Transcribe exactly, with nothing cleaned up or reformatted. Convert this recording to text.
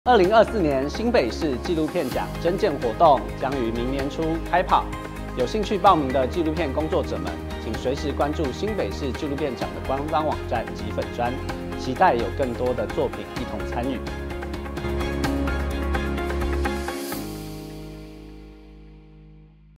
二零二四年新北市纪录片奖征件活动将于明年初开跑，有兴趣报名的纪录片工作者们，请随时关注新北市纪录片奖的官方网站及粉专，期待有更多的作品一同参与。